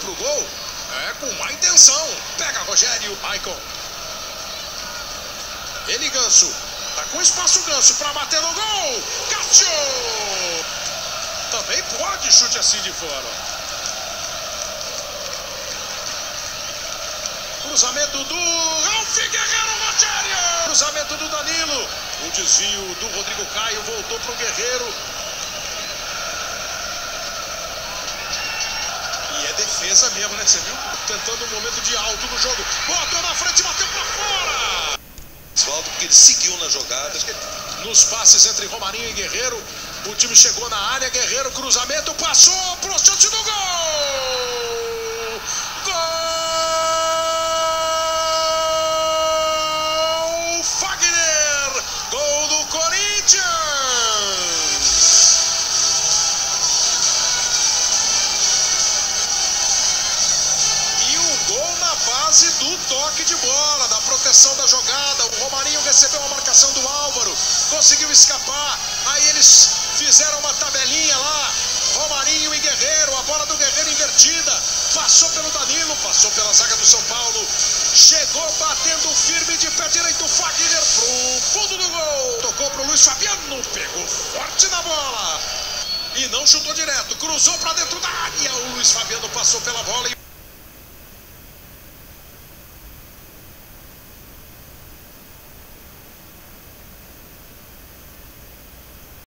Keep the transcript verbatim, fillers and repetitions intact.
pro gol, é com má intenção. Pega Rogério, Maicon. Ele, Ganso. Tá com espaço o Ganso pra bater no gol. Cássio! Também pode chute assim de fora. Cruzamento do Ralf Guerreiro, Rogério! Cruzamento do Danilo. O desvio do Rodrigo Caio voltou pro Guerreiro. E é defesa mesmo, né? Você viu? Tentando um momento de alto no jogo. Botou na frente, bateu pra fora! Oswaldo, porque ele seguiu na jogada. Nos passes entre Romarinho e Guerreiro, o time chegou na área. Guerreiro, cruzamento, passou pro chute do gol! Gol! Fagner! Gol do Corinthians! E o gol na base do toque de bola, da proteção da jogada. O Romarinho recebeu a marcação do Álvaro, conseguiu escapar. Aí eles fizeram uma tabelinha lá. Romarinho e Guerreiro, a bola do Guerreiro invertida. Passou pelo Danilo, passou pela zaga do São Paulo. Chegou batendo firme de pé direito. Fagner pro fundo do gol. Tocou pro Luiz Fabiano, pegou forte na bola. E não chutou direto, cruzou pra dentro da área. O Luiz Fabiano passou pela bola e